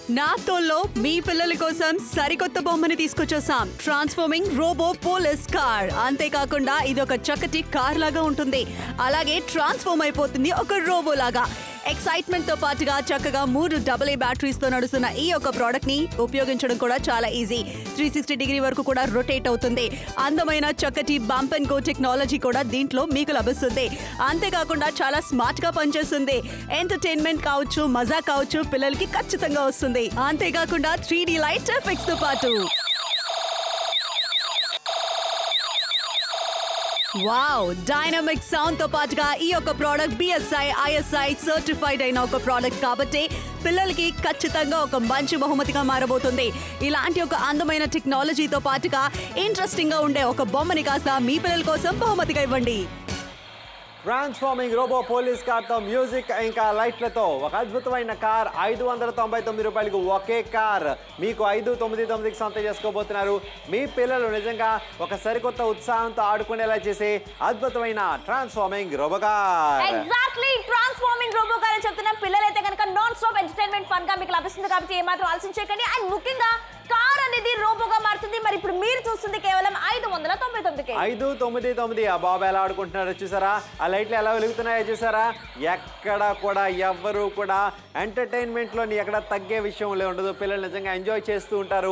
నా తోల్లో మీ పిల్లల కోసం సరికొత్త బొమ్మని తీసుకొచ్చేసాం. Transforming robot police car. అంతేకాకుండా ఇది ఒక చక్కటి కార్ లాగా ఉంటుంది, అలాగే ట్రాన్స్ఫార్మ్ అయిపోతుంది ఒక రోబో లాగా. ఎక్సైట్మెంట్ తో పాటుగా చక్కగా 3 AA బ్యాటరీస్ తో నడుస్తున్న ఈ యొక్క ప్రోడక్ట్ ని ఉపయోగించడం కూడా చాలా ఈజీ. 360 డిగ్రీ వరకు కూడా రొటేట్ అవుతుంది. అందమైన చక్కటి బంప్ అండ్ గో టెక్నాలజీ కూడా దీంట్లో మీకు లభిస్తుంది. అంతేకాకుండా చాలా స్మార్ట్ గా పనిచేస్తుంది. ఎంటర్టైన్మెంట్ కావచ్చు, మజా కావచ్చు, పిల్లలకి ఖచ్చితంగా వస్తుంది. అంతేకాకుండా 3D లైట్ ఎఫెక్ట్స్ తో పాటు వావ్, డైనమిక్ సౌండ్ తో పాటుగా ఈ యొక్క ప్రోడక్ట్ BSI ISI సర్టిఫైడ్ అయిన ఒక ప్రోడక్ట్ కాబట్టి పిల్లలకి ఖచ్చితంగా ఒక మంచి బహుమతిగా మారబోతుంది. ఇలాంటి ఒక అందమైన టెక్నాలజీతో పాటుగా ఇంట్రెస్టింగ్ గా ఉండే ఒక బొమ్మని కాస్త మీ పిల్లల కోసం బహుమతిగా ఇవ్వండి. ట్రాన్స్ఫార్మింగ్ రోబో పోలీస్ కార్తో మ్యూజిక్ ఇంకా లైట్లతో ఒక అద్భుతమైన కార్ 599 రూపాయలకు ఒకే కార్ మీకు 599కి సొంతం చేసుకోబోతున్నారు. మీ పిల్లలు నిజంగా ఒక సరికొత్త ఉత్సాహంతో ఆడుకునేలా చేసే అద్భుతమైన transforming robot car. Exactly, transforming robot car అని చెప్తున్నా. పిల్లలైతే కనుక నాన్ స్టాప్ ఎంటర్టైన్మెంట్ ఫన్ గా మీకు లభిస్తుంది కాబట్టి ఏమాత్రం ఆలస్యం చేయకండి. అండ్ ముఖ్యంగా కార్ అనేది రోబోగా మారుతుంది. మరి ఇప్పుడు మీరు చూస్తుంది కేవలం 599కే. 599. ఆ బాబు ఎలా ఆడుకుంటున్నారో చూసారా? ఆ లైట్లు ఎలా వెలుగుతున్నాయో చూసారా? ఎక్కడ కూడా ఎవ్వరూ కూడా ఎంటర్టైన్మెంట్లోని ఎక్కడ తగ్గే విషయం ఉండదు. పిల్లలు నిజంగా ఎంజాయ్ చేస్తూ ఉంటారు.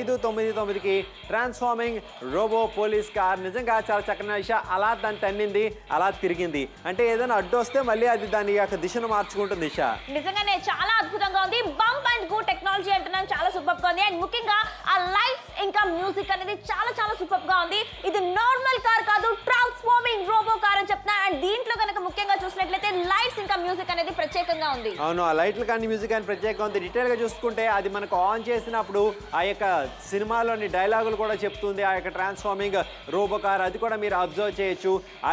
599కి ట్రాన్స్ఫార్మింగ్ రోబో పోలీస్ కార్ నిజంగా చాలా చక్కని విషయం. అలా దాన్ని తన్నింది, అలా తిరిగింది అంటే ఏదైనా అడ్డు వస్తే మళ్ళీ అది దాని యొక్క దిశను మార్చుకుంటుంది. దిశ నిజంగానే చాలా అద్భుతంగా ఉంది. బంప్ అండ్ గో టెక్నాలజీ అంటున్నాను, చాలా సూపర్ గా ఉంది. అండ్ ముఖ్యంగా ఆ లైట్స్ ఇంకా మ్యూజిక్ అనేది చాలా చాలా సూపర్ గా ఉంది. ఇది నార్మల్ కార్ కాదు, ట్రాన్స్ఫార్మింగ్ రోబో కార్ అని చెప్తున్నా. అండ్ దీంట్లో కనుక ముఖ్యంగా చూసినట్లయితే లైట్స్ ఇంకా మ్యూజిక్ అనేది ప్రత్యేకంగా ఉంది. అవును, ఆ లైట్లు కానీ మ్యూజిక్ కానీ ప్రత్యేకంగా ఉంది. డీటెయిల్ గా చూసుకుంటే అది మనకు ఆన్ చేసినప్పుడు ఆ యొక్క సినిమాలోని డైలాగులు కూడా చెప్తుంది ఆ యొక్క ట్రాన్స్ఫార్మింగ్ రోబో కార్. అది కూడా మీరు అబ్జర్వ్ చేయొచ్చు.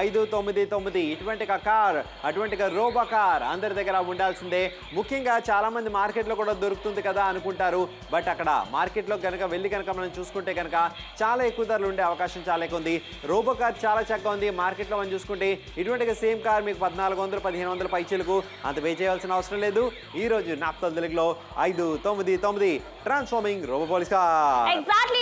599 ఇటువంటి కార్, అటువంటి రోబో కార్ అందరి దగ్గర ఉండాల్సిందే. ముఖ్యంగా చాలా మంది మార్కెట్లో కూడా దొరుకుతుంది కదా అనుకుంటారు. బట్ అక్కడ మార్కెట్లో కనుక వెళ్ళి కనుక మనం చూసుకుంటే కనుక చాలా ఎక్కువ ధరలు ఉండే అవకాశం చాలా ఎక్కువ ఉంది. రోబో కార్ చాలా చక్కగా ఉంది. మార్కెట్లో మనం చూసుకుంటే ఇటువంటి సేమ్ కార్ మీకు 1400 1500 పైచీలకు అంత పే చేయాల్సిన అవసరం లేదు. ఈ రోజు నాప్తల్ తెలుగులో 599 transforming robot police car. Exactly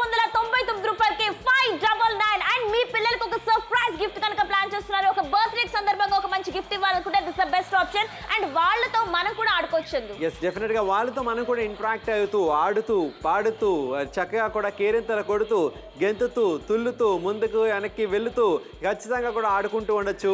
599 రూపాయలకి 599. అండ్ మీ పిల్లలకు ఒక సర్ప్రైజ్ గిఫ్ట్ కనుక ప్లాన్ చేస్తున్నారు, ఒక బర్త్డే సందర్భంగా ఒక మంచి గిఫ్ట్ ఇవ్వాలనుకుంటే this the best option. And వాళ్ళతో మనం కూడా ఆడుకోవచ్చు. ఎస్, డెఫినెట్ గా వాళ్ళతో మనం కూడా ఇంటరాక్ట్ అవుతూ ఆడుతూ పాడుతూ చక్కగా కూడా కేరింతలు కొడుతూ గెంతుతూ తుల్లుతూ ముందుకు వెనక్కి వెళుతూ ఖచ్చితంగా కూడా ఆడుకుంటూ ఉండొచ్చు.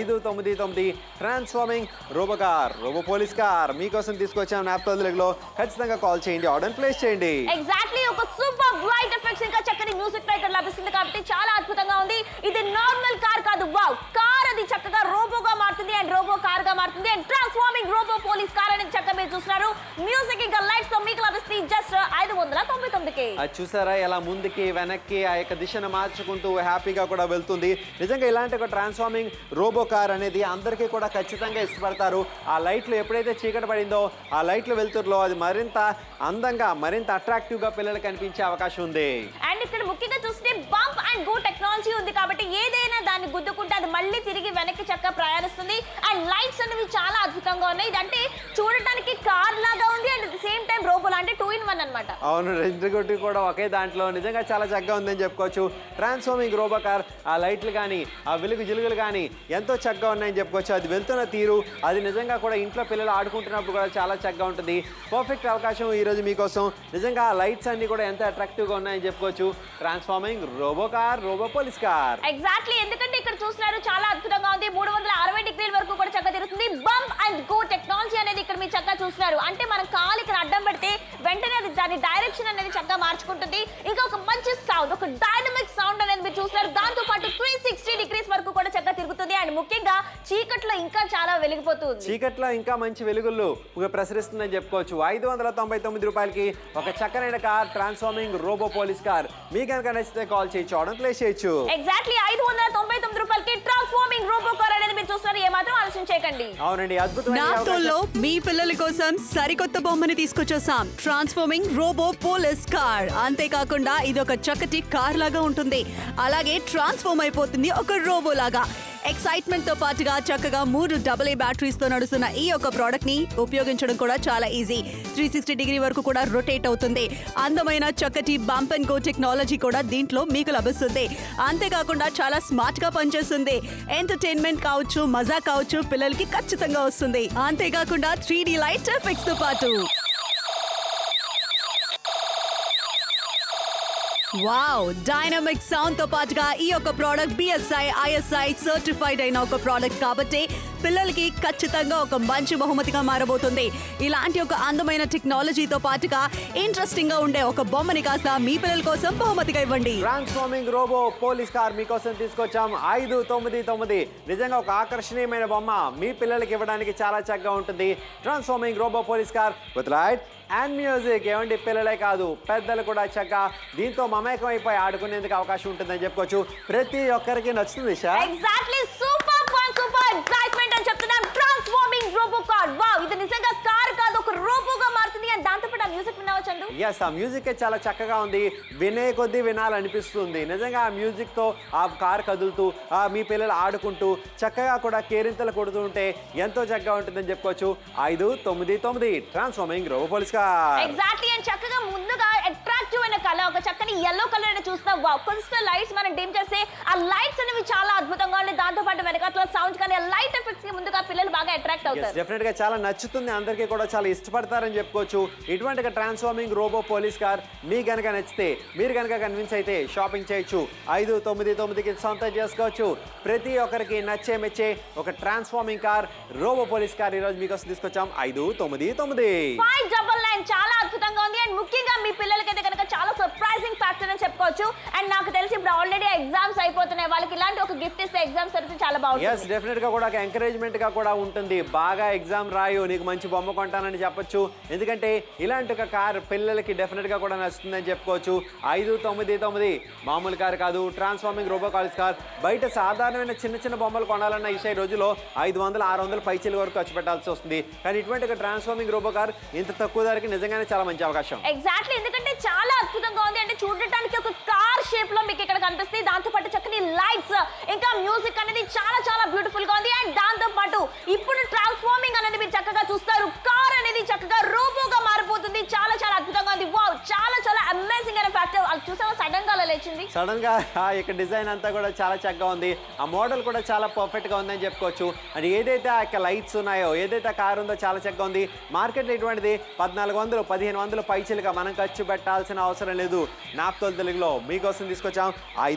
599 transforming robot car, robot police car మీకోసం తీసుకొచ్చాం. నాప్తల్ తెలుగులో ఖచ్చితంగా కాల్ చేయండి, ఆర్డర్ ప్లేస్ చేయండి. ఎగ్జాక్ట్లీ, ఒక సూపర్ లైట్ ఎఫెక్ట్స్ ఇంకా చక్కని మ్యూజిక్ ఇక్కడ లభిస్తుంది కాబట్టి చాలా అద్భుతంగా ఉంది. ఇది నార్మల్ కార్ కాదు, వావ్ కార్ అది చక్కగా రోబోగా మారుతుంది అండ్ రోబో కార్ గా మారుతుంది. And transforming robot police car అనేది చక్కగా మీరు చూస్తున్నారు. మ్యూజిక్ ఇంకా లైట్స్ తో మీకు లభిస్తుంది జస్ట్ 599కే. అది చూసారా ఎలా ముందుకి వెనక్కి ఆ యొక్క దిశను మార్చుకుంటూ హ్యాపీగా కూడా వెళ్తుంది. నిజంగా ఇలాంటి ఒక ట్రాన్స్ఫార్మింగ్ రోబో కార్ అనేది అందరికీ కూడా ఖచ్చితంగా ఇష్టపడతారు. ఆ లైట్లు ఎప్పుడైతే చీకటి పడిందో ఆ లైట్లు వెళ్తుర్లో అది మరింత అందంగా మరింత అట్రాక్టివ్ గా పిల్లలకు కనిపించే అవకాశం ఉంది. అండ్ ఇక్కడ ముఖ్యంగా చూస్తే బంప్ అండ్ గో టెక్నాలజీ ఉంది కాబట్టి ఏదైనా దాన్ని గుద్దుకుంటే అది మళ్ళీ తిరిగి వెనక్కి చక్కగా ప్రయాణిస్తుంది. అండ్ లైట్స్ అనేవి చాలా అద్భుతంగా ఉన్నాయి. ఇదంటే చూడటానికి కార్ లాగా ఉంది and at the same time robot అంటే 2 in 1 అన్నమాట. అవును, రెండు కొట్టి కూడా ఒకే దాంట్లో నిజంగా చాలా చక్కగా ఉందని చెప్పుకోవచ్చు. ట్రాన్స్ఫార్మింగ్ రోబో కార్ ఆ లైట్లు కానీ ఆ వెలుగు జిలుగులు కానీ ఎంతో చక్కగా ఉన్నాయని చెప్పుకోవచ్చు. అది వెళ్తున్న తీరు అది నిజంగా కూడా ఇంట్లో పిల్లలు ఆడుకుంటున్నప్పుడు కూడా చాలా చక్కగా ఉంటుంది. పర్ఫెక్ట్ అవకాశం ఈరోజు మీకోసం. నిజంగా ఆ లైట్స్ అన్ని కూడా ఎంత అట్రాక్టివ్గా ఉన్నాయని చెప్పుకోవచ్చు. Transforming robot car, robot police car. Exactly, ఎందుకంటే ఇక్కడ చూస్తున్నారు చాలా అద్భుతంగా ఉంది. 360 డిగ్రీల వరకు కూడా చక్కగా తిరుగుతుంది. బంప్ అండ్ గో టెక్నాలజీ అనేది ఇక్కడ మీరు చక్కగా చూస్తున్నారు. అంటే మనం కాలు ఇక్కడ అడ్డం పెడితే వెంటనే అది దాని డైరెక్షన్ అనేది చక్కగా మార్చుకుంటుంది. ఇంకా ఒక మంచి సౌండ్, ఒక డైనమిక్ సౌండ్ అనేది మీరు చూస్తున్నారు. దాంతో పాటు 360 డిగ్రీస్ వరకు కూడా చక్కగా తిరుగుతుంది. అండ్ ముఖ్యంగా చీకట్లో ఇంకా చాలా వెలిగిపోతుంది. చీకట్లో ఇంకా మంచి వెలుగులు ప్రసరిస్తుందని చెప్పుకోవచ్చు. 599 రూపాయలకి ఒక చక్కనైన car transforming robot police car. మీకు కనుక నచ్చితే కాల్ చేయొచ్చు, ఆర్డర్ ప్లేస్ చేయొచ్చు. ఎగ్జాక్ట్లీ 599 రూపాయలకి ట్రాన్స్ఫార్మింగ్ రోబో కార్ అనేది మీరు చూస్తున్నారు. ఏమాత్రం ఆలోచన చేయకండి. అవునండి, అద్భుతమైన నా తోల్లో మీ పిల్లల కోసం సరికొత్త బొమ్మని తీసుకొచ్చేసాం. Transforming robot police car. అంతేకాకుండా ఇది ఒక చక్కటి కార్ లాగా ఉంటుంది, అలాగే ట్రాన్స్ఫార్మ్ అయిపోతుంది ఒక రోబో లాగా. ఎక్సైట్మెంట్ తో పాటుగా చక్కగా 3 AA బ్యాటరీస్ తో నడుస్తున్న ఈ యొక్క ప్రోడక్ట్ ని ఉపయోగించడం కూడా చాలా ఈజీ. 360 డిగ్రీ వరకు కూడా రొటేట్ అవుతుంది. అందమైన చక్కటి బంప్ అండ్ గో టెక్నాలజీ కూడా దీంట్లో మీకు లభిస్తుంది. అంతేకాకుండా చాలా స్మార్ట్ గా పనిచేస్తుంది. ఎంటర్టైన్మెంట్ కావచ్చు, మజా కావచ్చు, పిల్లలకి ఖచ్చితంగా వస్తుంది. అంతేకాకుండా 3D లైట్ ఎఫెక్ట్స్ తో పాటు వావ్, డైనమిక్ సౌండ్ తో పాటుగా ఈ యొక్క ప్రోడక్ట్ BSI ISI సర్టిఫైడ్ అయిన ఒక ప్రోడక్ట్ కాబట్టి పిల్లలకి ఖచ్చితంగా ఒక మంచి బహుమతిగా మారబోతుంది. ఇలాంటి ఒక అందమైన టెక్నాలజీతో పాటుగా ఇంట్రెస్టింగ్ గా ఉండే ఒక బొమ్మని కాస్త మీ పిల్లల కోసం బహుమతిగా ఇవ్వండి. ట్రాన్స్ఫార్మింగ్ రోబో పోలీస్ కార్ మీకోసం తీసుకొచ్చాం 599. నిజంగా ఒక ఆకర్షణీయమైన బొమ్మ మీ పిల్లలకి ఇవ్వడానికి చాలా చక్కగా ఉంటుంది. Transforming robot police car with light and music. ఏమండి, పిల్లలే కాదు పెద్దలు కూడా చక్కగా దీంతో మమేకం అయిపోయి ఆడుకునేందుకు అవకాశం ఉంటుందని చెప్పుకోవచ్చు. ప్రతి ఒక్కరికి నచ్చుతుంది. Exactly, super fun, super excitement అని చెప్తున్నాం. ట్రాన్స్ఫార్మింగ్ రోబో కార్, వావ్, ఇది నిజంగా కార్ కాదు, ఒక రోబోగా మారుతుంది. అండ్ దాంతో పాటు ఆ మ్యూజిక్ వినవచ్చండి. ఎస్, ఆ మ్యూజిక్ చాలా చక్కగా ఉంది. వినే కొద్దీ వినాలనిపిస్తుంది. నిజంగా ఆ మ్యూజిక్ తో ఆ కార్ కదులుతూ మీ పిల్లలు ఆడుకుంటూ చక్కగా కూడా కేరింతలు కొడుతూ ఉంటే ఎంతో చక్కగా ఉంటుందని చెప్పుకోవచ్చు. 599 transforming robot police car. Exactly, and చక్కగా ముందుగా అట్రాక్టివ్ అయిన కలర్, ఒక చక్కని yellow కలర్ చూస్తాం. వావ్, కొంచెం లైట్స్ మనం డిమ్ చేస్తే ఆ లైట్స్ అనేవి చాలా అద్భుతంగా ఉన్నాయి. దాంతో పాటు వెనకాల సౌండ్స్ కానీ లైట్ ఎఫెక్ట్స్ కి ముందుగా పిల్లలు బాగా అట్రాక్ట్ అవుతారు. డెఫినెట్ గా చాలా నచ్చుతుంది. అందరికీ కూడా చాలా ఇష్టపడతారని చెప్పుకోవచ్చు. ఇటువంటి ట్రాన్స్ఫార్మింగ్ రోబో పోలీస్ కార్ మీ గనక నచ్చితే, మీరు గనక కన్విన్స్ అయితే షాపింగ్ చేయొచ్చు. 599కి సొంతం చేసుకోవచ్చు. ప్రతి ఒక్కరికి నచ్చే మెచ్చే ఒక transforming car robot police car ఈరోజు మీకోసం తీసుకొచ్చాం 599. 599 చాలా అద్భుతంగా ఉంది. అండ్ ముఖ్యంగా మీ పిల్లలకైతే కనుక చాలా సర్ప్రైజింగ్ ఫ్యాక్టర్ అని చెప్పుకోవచ్చు. అండ్ నాకు తెలిసి ఇప్పుడు ఆల్రెడీ ఎగ్జామ్స్ అయిపోతున్నాయి. వాళ్ళకి ఇలాంటి ఒక గిఫ్ట్ ఇస్తే ఎగ్జామ్స్ అయితే చాలా బాగుంటుంది. ఎస్, డెఫినెట్ గా కూడా ఒక ఎంకరేజ్మెంట్ గా కూడా ఉంటుంది. బాగా ఎగ్జామ్ రాయు, నీకు మంచి బొమ్మ కొంటానని చెప్పొచ్చు. ఎందుకంటే ఇలాంటి ఒక కార్ పిల్లలకి డెఫినెట్ గా కూడా నచ్చుతుందని చెప్పుకోవచ్చు. 599 మామూలు కార్ కాదు, ట్రాన్స్ఫార్మింగ్ రోబో కాలీస్ కార్. బయట సాధారణమైన చిన్న చిన్న బొమ్మలు కొనాలన్న ఈ రోజులో 500-600 పైచీల వరకు ఖర్చు పెట్టాల్సి వస్తుంది. కానీ ఇటువంటి ఒక ట్రాన్స్ఫార్మింగ్ రోబో కార్ ఇంత తక్కువ ధరకి నిజంగానే చాలా మంచి అవకాశం. ఎగ్జాక్ట్లీ, ఎందుకంటే చాలా అద్భుతంగా ఉంది. అంటే చూడటానికి ఒక కార్ షేప్ లో మీకు ఇక్కడ కనిపిస్తుంది. దాంతో పాటు చక్కని లైట్స్, ఇంకా మ్యూజిక్ అనేది చాలా చాలా బ్యూటిఫుల్ గా ఉంది. అండ్ దాంతో పాటు ఇప్పుడు ట్రాన్స్ఫార్మింగ్ అనేది మీరు చక్కగా చూస్తారు. కార్ అనేది చక్కగా రోబోగా మారిపోతుంది. చాలా చాలా అద్భుతంగా ఉంది. వావ్, చాలా చాలా అమేజింగ్ అయిన ఫ్యాక్టర్. అది చూసావా, సడన్ గా లేచింది. సడన్ గా ఇక్కడ డిజైన్ అంతా కూడా చాలా చక్కగా ఉంది. ఆ మోడల్ కూడా చాలా పర్ఫెక్ట్ గా ఉందని చెప్పుకోవచ్చు. అండ్ ఏదైతే ఆ యొక్క లైట్స్ ఉన్నాయో, ఏదైతే కార్ ఉందో చాలా చక్కగా ఉంది. మార్కెట్లో ఇటువంటిది 1400-1500 పైచీలుగా మనం ఖర్చు పెట్టాల్సిన అవసరం లేదు. నాప్తోల్ తెలుగులో మీకోసం తీసుకొచ్చాం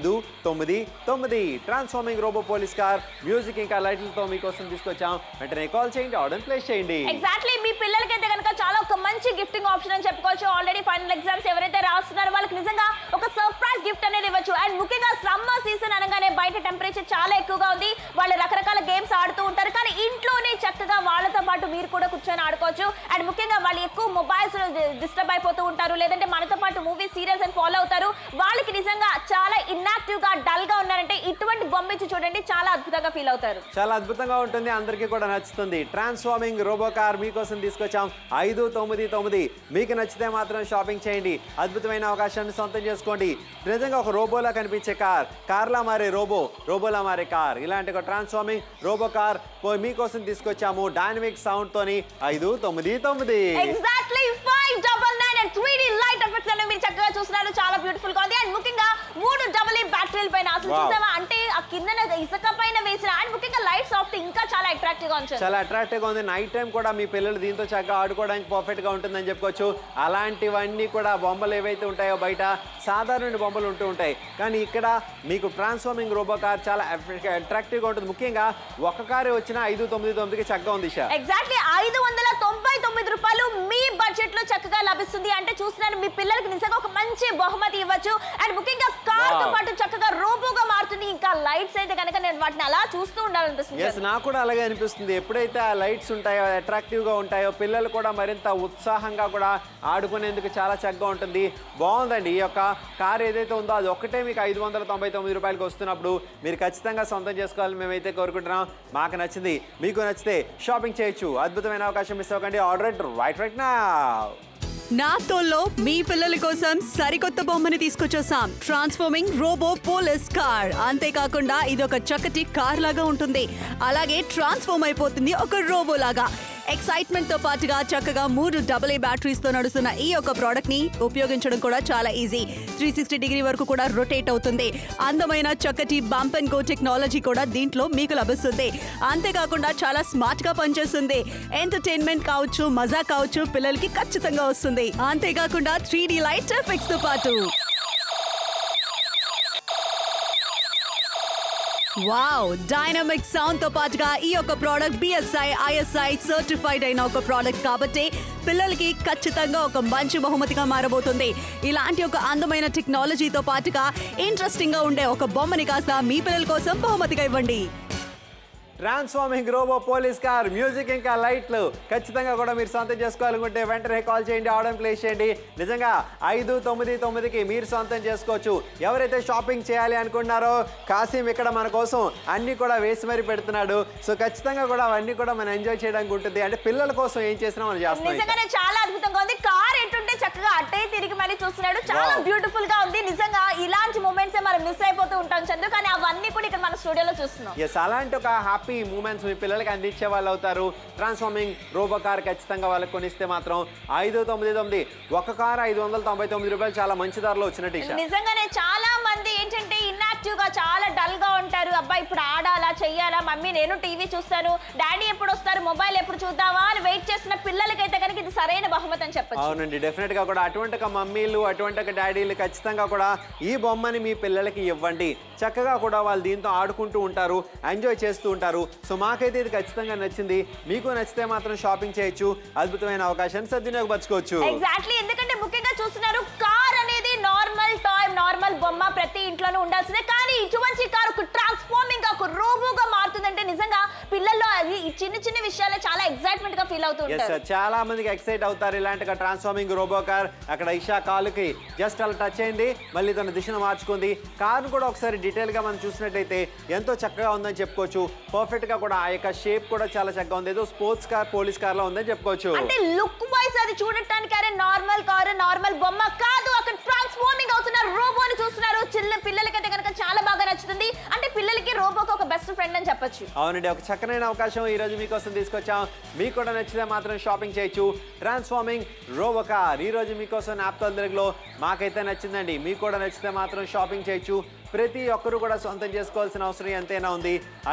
599 transforming robot police car. Music ఇంకా లైట్లతో మీకోసం తీసుకొచ్చాం. వెంటనే కాల్ చేయండి, ఆర్డర్ ప్లేస్ చేయండి. ఎగ్జాక్ట్లీ, మీ పిల్లలకైతే కనుక చాలా ఒక మంచి గిఫ్టింగ్ ఆప్షన్ అని చెప్పుకోవచ్చు. ఆల్రెడీ ఫైనల్ ఎగ్జామ్స్ ఎవరైతే రాస్తున్నారో వాళ్ళకి నిజంగా ఒక సర్ప్రైజ్ గిఫ్ట్ అనేది ఇవ్వచ్చు. అండ్ ముఖ్యంగా సమ్మర్ సీజన్ అనగానే బయట టెంపరేచర్ చాలా ఎక్కువగా ఉంది. వాళ్ళు రకరకాల గేమ్స్ ఆడుతూ ఉంటారు. కానీ ఇంట్లోనే చక్కగా వాళ్ళతో పాటు మీరు కూడా కూర్చొని ఆడుకోవచ్చు. అండ్ ముఖ్యంగా వాళ్ళు ఎక్కువ మొబైల్స్ డిస్టర్బ్ అయిపోతూ ఉంటారు, లేదంటే మనతో పాటు మూవీస్ సీరియల్స్ అని ఫాలో అవుతారు. వాళ్ళకి నిజంగా చాలా ఇన్యాక్టివ్ గా డల్ గా ఉన్నారంటే ఇటువంటి బొమ్మ ఇచ్చి చూడండి, చాలా అద్భుతంగా ఫీల్ అవుతారు. చాలా అద్భుతంగా ఉంటుంది, అందరికీ కూడా నచ్చుతుంది. ట్రాన్స్ఫార్మింగ్ రోబో కార్ మీకోసం తీసుకొచ్చాం 599. మీకు నచ్చితే మాత్రం షాపింగ్ చేయండి. అద్భుతమైన అవకాశాన్ని సొంతం చేసుకోండి. నిజంగా ఒక రోబోలా కనిపించే కార్, కార్లా మారే రోబో, రోబోలా మారే కార్. ఇలాంటి ఒక ట్రాన్స్ఫార్మింగ్ రోబో కార్ మీకోసం తీసుకొచ్చాము డైనమిక్ సౌండ్ తోని 599. Exactly 599 and 3D light effects అనేవి మీరు చక్కగా చూస్తున్నారు. చాలా బ్యూటిఫుల్ గా ఉంది. అండ్ ముఖ్యంగా 3 AA బ్యాటరీల పైన అసలు చూసావా, అంటే ఆ కింద ఇసుక పైన వేసిన అండ్ ముఖ్యంగా లైట్స్ ఆఫ్ ఇంకా చాలా అట్రాక్టివ్ గా ఉంది. చాలా అట్రాక్టివ్ గా ఉంది. నైట్ టైం కూడా మీ పిల్లలు దీంతో చక్కగా ఆడుకోవడానికి పర్ఫెక్ట్ గా ఉంటుందని చెప్పుకోవచ్చు. అలాంటివన్నీ కూడా బొమ్మలు ఏవైతే ఉంటాయో బయట సాధారణ బొమ్మలు ఉంటూ ఉంటాయి. కానీ ఇక్కడ మీకు ట్రాన్స్ఫార్మింగ్ రోబో కార్ చాలా అట్రాక్టివ్ గా ఉంటుంది. ముఖ్యంగా ఒక కారు వచ్చిన 599కి చక్కగా ఉంది. ఎగ్జాక్ట్లీ 599 రూపాయలు మీ బడ్జెట్ లో చక్కగా లభిస్తుంది. అంటే చూస్తున్నారు, మీ పిల్లలకి నిజంగా ఒక మంచి బహుమతి ఇవ్వచ్చు. అండ్ ముఖ్యంగా కార్ తో పాటు చక్కగా రోబోగా మారుతుంది. ఇంకా లైట్స్ అయితే కనుక నేను వాటిని అలా చూస్తూ ఉండాలనిపిస్తుంది. నాకు కూడా అలాగే అనిపిస్తుంది. ఎప్పుడైతే ఆ లైట్స్ ఉంటాయో, అట్రాక్టివ్ గా ఉంటాయో, పిల్లలు కూడా మరింత ఉత్సాహంగా కూడా ఆడుకునేందుకు చాలా చక్కగా ఉంటుంది. బాగుందండి. ఈ యొక్క కార్ ఏదైతే ఉందో అది ఒక్కటే మీకు 599 రూపాయలకి వస్తున్నప్పుడు మీరు ఖచ్చితంగా సొంతం చేసుకోవాలని మేమైతే కోరుకుంటున్నాం. మాకు నచ్చింది, మీకు నచ్చితే షాపింగ్ చేయొచ్చు. అద్భుతమైన అవకాశం మిస్ అవ్వకండి. Order right now. నా తోల్లో మీ పిల్లల కోసం సరికొత్త బొమ్మని తీసుకొచ్చేసాం. Transforming robot police car. అంతేకాకుండా ఇది ఒక చక్కటి కార్ లాగా ఉంటుంది. అలాగే ట్రాన్స్ఫార్మ్ అయిపోతుంది ఒక రోబో లాగా. ఎక్సైట్మెంట్ తో పాటుగా చక్కగా 3 AA బ్యాటరీస్ తో నడుస్తున్న ఈ యొక్క ప్రోడక్ట్ ని ఉపయోగించడం కూడా చాలా ఈజీ. 360 డిగ్రీ వరకు కూడా రొటేట్ అవుతుంది. అందమైన చక్కటి బంప్ అండ్ గో టెక్నాలజీ కూడా దీంట్లో మీకు లభిస్తుంది. అంతేకాకుండా చాలా స్మార్ట్ గా పనిచేస్తుంది. ఎంటర్టైన్మెంట్ కావచ్చు, మజా కావచ్చు, పిల్లలకి ఖచ్చితంగా వస్తుంది. అంతేకాకుండా 3D లైట్ ఎఫెక్ట్స్ తో పాటు వావ్, డైనమిక్ సౌండ్ తో పాటుగా ఈ యొక్క ప్రోడక్ట్ BSI ISI సర్టిఫైడ్ అయిన ఒక ప్రోడక్ట్ కాబట్టి పిల్లలకి ఖచ్చితంగా ఒక మంచి బహుమతిగా మారబోతుంది. ఇలాంటి ఒక అందమైన టెక్నాలజీతో పాటుగా ఇంట్రెస్టింగ్ గా ఉండే ఒక బొమ్మని కాస్త మీ పిల్లల కోసం బహుమతిగా ఇవ్వండి. Transforming robot police car, music ఇంకా లైట్లు ఖచ్చితంగా కూడా మీరు సొంతం చేసుకోవాలనుకుంటే వెంటనే కాల్ చేయండి, ఆర్డర్ ప్లేస్ చేయండి. నిజంగా 599కి మీరు సొంతం చేసుకోవచ్చు. ఎవరైతే షాపింగ్ చేయాలి అనుకుంటున్నారో కాసిం ఇక్కడ మన కోసం అన్ని కూడా వేసి మరీ పెడుతున్నాడు. సో ఖచ్చితంగా కూడా అవన్నీ కూడా మనం ఎంజాయ్ చేయడానికి ఉంటుంది. అంటే పిల్లల కోసం ఏం చేసినా మనం చేస్తాం. నిజంగానే చాలా అద్భుతంగా ఉంది. కార్ ఎటుంటే చక్కగా అట్టే తిరిగి మరీ చూస్తున్నాడు. చాలా బ్యూటిఫుల్ గా ఉంది. నిజంగా ఇలాంటి మూమెంట్స్ మనం మిస్ అయిపోతూ ఉంటాం చందు, కానీ అవన్నీ కూడా ఇక్కడ మన స్టూడియోలో చూస్తున్నాం. ఎస్, అలాంటి ఒక హ్యాపీ మూమెంట్స్ మీ పిల్లలకి అందించే వాళ్ళు అవుతారు. ట్రాన్స్ఫార్మింగ్ రోబో కార్ ఖచ్చితంగా వాళ్ళకి కొనిస్తే మాత్రం 599 ఒక కార్ 599 రూపాయలు చాలా మంచి ధరలో వచ్చినట్టు. నిజంగానే చాలా మంది ఏంటంటే ఇన్యాక్టివ్ గా చాలా డల్ గా ఉంటారు. అబ్బాయి ఇప్పుడు ఆడాలా చెయ్యాలా, మమ్మీ నేను టీవీ చూస్తాను, డాడీ ఎప్పుడు వస్తారు, మొబైల్ ఎప్పుడు చూద్దామా అని వెయిట్ చేస్తున్న పిల్లలకైతే కనుక ఇది సరైన బహుమతి అని చెప్పచ్చు. అవునండి, డెఫినెట్ గా కూడా అటువంటి ఒక మమ్మీలు అటువంటి ఒక డాడీలు ఖచ్చితంగా కూడా ఈ బొమ్మని మీ పిల్లలకి ఇవ్వండి. చక్కగా కూడా వాళ్ళు దీంతో ఆడుకుంటూ ఉంటారు, ఎంజాయ్ చేస్తూ ఉంటారు. సో మాకైతే ఇది ఖచ్చితంగా నచ్చింది. మీకు నచ్చితే మాత్రం షాపింగ్ చేయొచ్చు. అద్భుతమైన అవకాశాన్ని సద్వినియోగపరచుకోవచ్చు. ఎగ్జాక్ట్లీ, ఎందుకంటే ముఖ్యంగా చూస్తున్నారు కార్ అనేది నార్మల్ టాయ్, నార్మల్ బొమ్మ ప్రతి ఇంట్లోనూ ఉండాల్సిందే. కానీ ఇటువంటి కార్ ఒక ట్రాన్స్ఫార్మింగ్ ఒక రోబోగా మారుతుందంటే నిజంగా పిల్లల్లో అది చిన్న చిన్న విషయాలే చాలా ఎక్సైట్మెంట్ గా ఫీల్ అవుతూ ఉంటారు. చాలా మందికి ఎక్సైట్ అవుతారు ఇలాంటి ట్రాన్స్ఫార్మింగ్ రోబో కార్. అక్కడ ఇషా కాలుకి జస్ట్ అలా టచ్ అయింది, మళ్ళీ తన దిశను మార్చుకుంది. కార్ కూడా ఒకసారి డీటెయిల్ గా మనం చూసినట్టయితే ఎంతో చక్కగా ఉందని చెప్పుకోవచ్చు. పర్ఫెక్ట్ గా కూడా ఆ యొక్క షేప్ కూడా చాలా చక్కగా ఉంది. ఏదో స్పోర్ట్స్ కార్, పోలీస్ కార్ లా ఉందని చెప్పుకోవచ్చు. అంటే లుక్ వైస్ అది చూడటానికి అరే నార్మల్ కార్, నార్మల్ బొమ్మ కాదు, అక్కడ ట్రాన్స్ఫార్మింగ్ అవుతున్న రోబోని చూస్తున్నారు. చిన్న పిల్లలకైతే కనుక చాలా బాగా నచ్చుతుంది. అంటే పిల్లలకి రోబోకి ఒక బెస్ట్ ఫ్రెండ్ అని చెప్పొచ్చు. అవునండి, ఒక చక్కనైన అవకాశం ఈ రోజు మీకోసం తీసుకొచ్చాం. మీకు కూడా నచ్చితే మాత్రం షాపింగ్ చేయొచ్చు. ట్రాన్స్ఫార్మింగ్ రోబో కార్ ఈ రోజు మీకోసం నాప్తోల్ తెలుగులో మాకైతే నచ్చిందండి. మీకు కూడా నచ్చితే మాత్రం షాపింగ్ చేయొచ్చు. ప్రతి ఒక్కరు కూడా సొంతం చేసుకోవాల్సిన అవసరం ఎంతైనా ఉంది.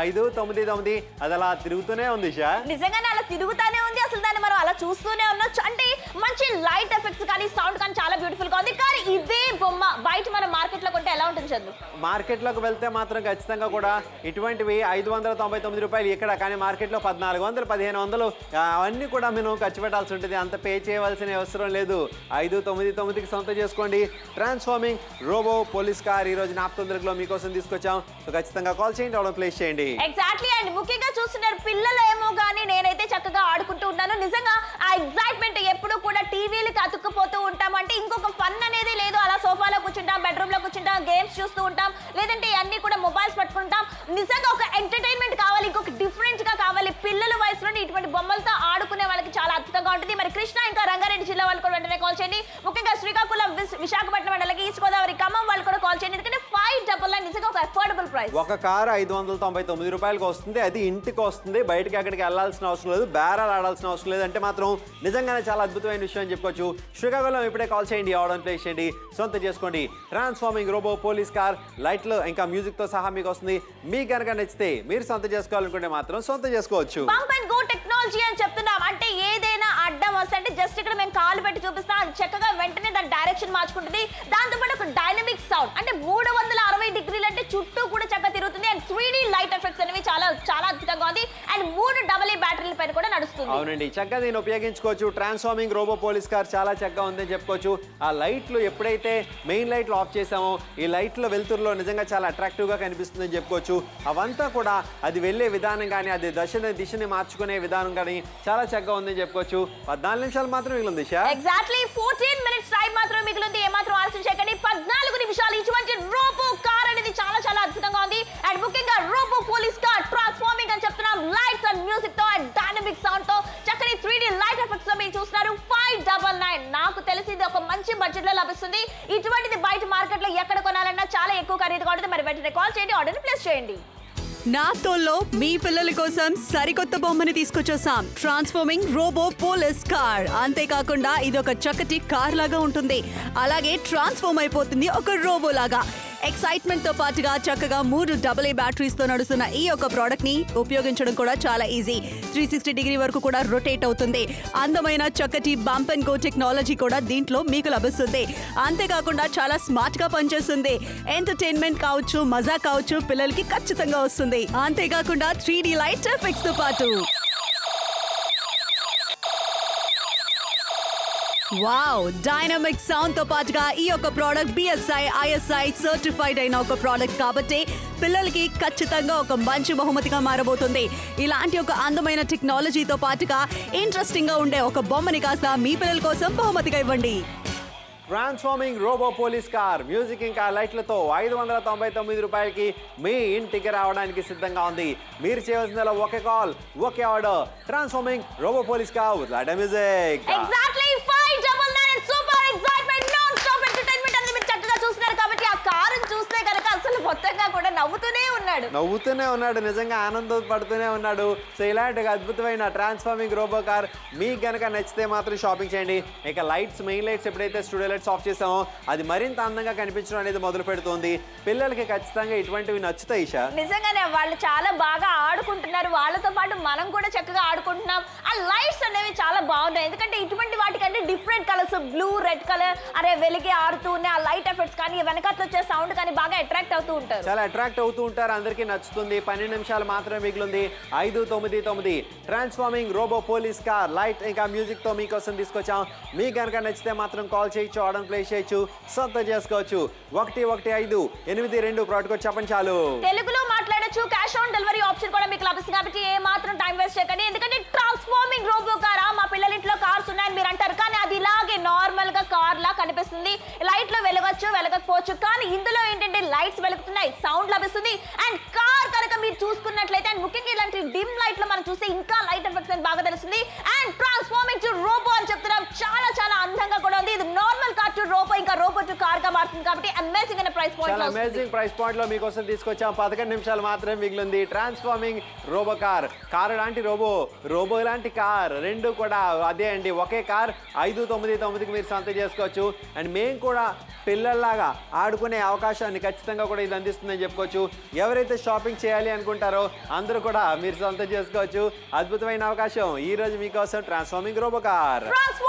599 అది అలా తిరుగుతూనే ఉంది. నిజంగానే అలా తిరుగుతూనే ఉంది. అసలు దాన్ని మనం అలా చూస్తూనే ఉండొచ్చు. అంటే మంచి లైట్ ఎఫెక్ట్స్ కానీ సౌండ్ కానీ చాలా బ్యూటిఫుల్ గా ఉంది. కానీ ఇదే బొమ్మ బయట మనం మార్కెట్ లో కొంటే ఎలా ఉంటుంది చందు? మార్కెట్ లోకి వెళ్తే మాత్రం ఖచ్చితంగా కూడా ఇటువంటివి 599 రూపాయలు ఇక్కడ, కానీ మార్కెట్ లో 1400 1500 అవన్నీ కూడా మనం ఖర్చు పెట్టాల్సి ఉంటుంది. అంత పే చేయవలసిన అవసరం లేదు. 599కి సొంతం చేసుకోండి. ట్రాన్స్ఫార్మింగ్ రోబో పోలీస్ కార్ ఈ రోజు నాప్తోల్ తెలుగులో మీకోసం తీసుకొచ్చాం. సో ఖచ్చితంగా కాల్ చేయండి, ఆర్డర్ ప్లేస్ చేయండి. ఎగ్జాక్ట్లీ, అండ్ ముఖ్యంగా చూస్తున్నారు పిల్లలు ఏమో కానీ నేనైతే చక్కగా ఆడుకుంటూ ఉన్నాను. నిజంగా ఆ ఎగ్జైట్మెంట్ ఎప్పుడు కూడా టీవీలకి అతుక్కుపోతూ ఉంటాం. అంటే ఇంకొక ఫన్ అనేది లేదు. అలా సోఫాలో కూర్చుంటాం, బెడ్రూమ్ లో కూర్చుంటాం, గేమ్స్ చూస్తూ ఉంటాం, లేదంటే అన్ని కూడా మొబైల్స్ పట్టుకుంటాం. నిజంగా ఒక ఎంటర్టైన్మెంట్ కావాలి, ఇంకొక డిఫరెంట్ గా కావాలి. పిల్లల వయసులో ఇటువంటి బొమ్మలతో ఆడుకునే వాళ్ళకి చాలా అద్భుతంగా ఉంటుంది. మరి కృష్ణ ఇంకా రంగారెడ్డి జిల్లా వాళ్ళు కూడా వెంటనే కాల్ చేయండి. ముఖ్యంగా శ్రీకాకుళం, విశాఖపట్నం అలాగే ఈస్ట్ గోదావరి, ఖమ్మం వాళ్ళు కూడా కాల్ చేయండి. ఎందుకంటే 599 నిజంగా ఒక అఫోర్డబుల్ ప్రైస్. ఒక కార్ 599 రూపాయలకు వస్తుంది. అది ఇంటికి వస్తుంది, బయటకి అక్కడికి వెళ్ళాల్సిన అవసరం లేదు, బేరాలు ఆడాల్సిన అవసరం లేదు. అంటే మాత్రం నిజంగానే చాలా అద్భుతమైన విషయం అని చెప్పుకోవచ్చు. శ్రీకాకుళం ఇప్పుడే కాల్ చేయండి, ఆర్డర్ ప్లేస్ చేయండి, సొంతం చేసుకోండి. ట్రాన్స్ఫార్మింగ్ రోబో పోలీస్ కార్ లైట్లు ఇంకా మ్యూజిక్ తో సహా మీకు వస్తుంది. మీకు కనుక నచ్చితే మీరు సొంతం చేసుకోవాలనుకుంటే మాత్రం సొంతం చేసుకోవచ్చు. బంప్ అండ్ గో టెక్నాలజీ అని చెప్తున్నాం. అంటే ఏదైనా అడ్డం వస్తే అంటే జస్ట్ ఇక్కడ మేము కాలు పెట్టి చూపిస్తాం, అది చక్కగా వెంటనే దాని డైరెక్షన్ మార్చుకుంటుంది. దాంతోపాటు ఒక డైనమిక్ సౌండ్, అంటే 360 డిగ్రీలు అంటే చుట్టూ కూడా చక్కగా తిరుగుతుంది. అండ్ 3D లైట్ ఎఫెక్ట్స్ అనేవి చాలా చాలా అద్భుతంగా ఉంది. అండ్ 3 AA బ్యాటరీల పైన కూడా నడుస్తుంది. అవునండి, చక్కగా దీన్ని ఉపయోగించుకోవచ్చు. ట్రాన్స్ఫార్మింగ్ రోబో పోలీస్ కార్ చాలా చక్కగా ఉందని చెప్పుకోవచ్చు. ఆ లైట్లు ఎప్పుడైతే మెయిన్ లైట్లు ఆఫ్ చేసామో ఈ లైట్ల వెలుతురులో నిజంగా చాలా అట్రాక్టివ్ గా కనిపిస్తుందని చెప్పుకోవచ్చు. అవంతా కూడా అది వెళ్ళే విధానం కానీ, అది దిశని మార్చుకునే విధానం కానీ చాలా చక్కగా ఉందని చెప్పుకోవచ్చు. 14 నిమిషాలు మాత్రం మిగిలింది. ఎగ్జాక్ట్లీ 14 మినిట్స్ టైం మాత్రం మిగిలింది. ఏమాత్రం ఆలస్యం చేయకండి. 14 నిమిషాలు ఇటువంటి రోబో కార్ అనేది చాలా చాలా అద్భుతంగా ఉంది. అండ్ ముఖ్యంగా రోబో పోలీస్ కార్ ట్రాన్స్ఫార్మింగ్ అని చెప్తున్నాం. లైట్స్ అండ్ మ్యూజిక్ తో అండ్ డైనమిక్ సౌండ్ తో చక్కని 3D లైట్ ఎఫెక్ట్స్ లో మీరు చూస్తున్నారు. 5 599. నాకు తెలిసి ఇది ఒక మంచి బడ్జెట్ లో లభిస్తుంది. ఇటువంటిది బయట మార్కెట్ లో ఎక్కడ కొనాలన్నా చాలా ఎక్కువ ఖరీదుగా ఉంటుంది. మరి వెంటనే కాల్ చేయండి, ఆర్డర్ ప్లేస్ చేయండి. నాతోల్లో మీ పిల్లల కోసం సరికొత్త బొమ్మని తీసుకొచ్చేసాం. Transforming robot police car. అంతేకాకుండా ఇది ఒక చక్కటి కార్ లాగా ఉంటుంది. అలాగే ట్రాన్స్ఫార్మ్ అయిపోతుంది ఒక రోబో లాగా. ఎక్సైట్మెంట్ తో పాటుగా చక్కగా 3 AA బ్యాటరీస్ తో నడుస్తున్న ఈ యొక్క ప్రోడక్ట్ ని ఉపయోగించడం కూడా చాలా ఈజీ. 360 డిగ్రీ వరకు కూడా రొటేట్ అవుతుంది. అందమైన చక్కటి బంప్ అండ్ గో టెక్నాలజీ కూడా దీంట్లో మీకు లభిస్తుంది. అంతేకాకుండా చాలా స్మార్ట్ గా పనిచేస్తుంది. ఎంటర్టైన్మెంట్ కావచ్చు, మజా కావచ్చు, పిల్లలకి ఖచ్చితంగా వస్తుంది. అంతేకాకుండా 3D లైట్ ఎఫెక్ట్స్ తో పాటు వావ్, డైనమిక్ సౌండ్ తో పాటుగా ఈ యొక్క ప్రోడక్ట్ BSI ISI సర్టిఫైడ్ అయిన ఒక ప్రోడక్ట్ కాబట్టి పిల్లలకి ఖచ్చితంగా ఒక మంచి బహుమతిగా మారబోతుంది. ఇలాంటి ఒక అందమైన టెక్నాలజీతో పాటుగా ఇంట్రెస్టింగ్ గా ఉండే ఒక బొమ్మని కాస్త మీ పిల్లల కోసం బహుమతిగా ఇవ్వండి. Transforming robot police car music ఇంకా లైట్లతో 599 రూపాయలకి మీ ఇంటికి రావడానికి సిద్ధంగా ఉంది. మీరు చేయవలసిన ఒకే కాల్, ఒకే order. Transforming robot police car with light music. Exactly 599. Super excitement, non stop entertainment అనేది మీరు చక్కగా చూస్తున్నారు కాబట్టి ఆ కారుని చూస్తే కనుక అసలు మొత్తంగా కూడా నవ్వుతూనే ఉన్నాడు. నిజంగా ఆనందం పడుతూనే ఉన్నాడు. సో ఇలాంటి అద్భుతమైన ట్రాన్స్ఫార్మింగ్ రోబో కార్ మీకు గనక నచ్చితే మాత్రం షాపింగ్ చేయండి. ఇక లైట్స్, మెయిన్ లైట్స్ ఎప్పుడైతే స్టూడియో లైట్స్ ఆఫ్ చేసామో అది మరింత అందంగా కనిపించడం అనేది మొదలు పెడుతుంది. పిల్లలకి ఖచ్చితంగా ఇటువంటివి నచ్చుతాయి. ఈషా, నిజంగానే వాళ్ళు చాలా బాగా ఆడుకుంటున్నారు. వాళ్ళతో పాటు మనం కూడా చక్కగా ఆడుకుంటున్నాం. ఆ లైట్స్ అనేవి చాలా బాగున్నాయి. ఎందుకంటే ఇటువంటి వాటికంటే different colours, blue, red colour అరే వెలిగి ఆడుతూ ఉన్నాయి. ఆ లైట్ ఎఫెక్ట్స్ కానీ వెనకాల వచ్చే సౌండ్ కానీ బాగా అట్రాక్ట్ అవుతూ ఉంటారు. చాలా అట్రాక్ట్ అవుతూ ఉంటారు. అందరికీ నచ్చుతుంది. 12 నిమిషాలు మాత్రమే మిగిలింది. 599 transforming robot police car light ఇంకా మ్యూజిక్ తో మీకోసం తీసుకొచ్చాం. మీకు కనుక నచ్చితే మాత్రం కాల్ చేయొచ్చు, ఆర్డర్ ప్లేస్ చేయొచ్చు, సొంతం చేసుకోవచ్చు. 11582 ప్రోడక్ట్ చెప్పండి చాలు. తెలుగులో మాట్లాడొచ్చు. క్యాష్ ఆన్ డెలివరీ ఆప్షన్ కూడా మీకు లభిస్తుంది కాబట్టి ఏ మాత్రం టైం వేస్ట్ చేయకండి. ఎందుకంటే ట్రాన్స్ఫార్మింగ్ రోబో కారా, మా పిల్లల ఇంట్లో కార్స్ ఉన్నాయని మీరు అంటారు కానీ అది ఇలాగే నార్మల్ గా కార్ లా కనిపిస్తుంది. లైట్ లో వెలగొచ్చు, వెలగకపోవచ్చు, కానీ ఇందులో ఏంటంటే లైట్స్ వెలుగుతున్నాయి, సౌండ్ లభిస్తుంది. అండ్ కార్ కనుక మీరు చూసుకున్నట్లయితే అండ్ ముఖ్యంగా ఇలాంటి డిమ్ లైట్ లో మనం చూస్తే ఇంకా లైట్ ఎఫెక్ట్స్ అని బాగా తెలుస్తుంది. అండ్ ట్రాన్స్ఫార్మింగ్ టు రోబో అని చెప్తున్నాం. చాలా చాలా అందంగా కూడా ఉంది. ఇది నార్మల్ కార్ టు రోబో, ఇంకా రోబో టు కార్ గా మారుతుంది కాబట్టి అమేజింగ్ అనే ప్రైస్ పాయింట్ లో అమేజింగ్ ప్రైస్ పాయింట్ లో మీకోసం తీసుకొచ్చాం. 11 నిమిషాలు మాత్రమే మిగిలింది. ట్రాన్స్ఫార్మింగ్ రోబో కార్, కారు లాంటి రోబో, రోబో లాంటి కార్, రెండు కూడా అదే అండి. ఒకే కార్ 599కి మీరు సొంతం చేసుకోవచ్చు. అండ్ మేము కూడా పిల్లల్లాగా ఆడుకునే అవకాశాన్ని ఖచ్చితంగా కూడా ఇది అందిస్తుందని చెప్పుకోవచ్చు. ఎవరైతే షాపింగ్ చేయాలి అనుకుంటారో అందరూ కూడా మీరు సొంతం చేసుకోవచ్చు. అద్భుతమైన అవకాశం ఈ రోజు మీకోసం ట్రాన్స్ఫార్మింగ్ రోబో కార్.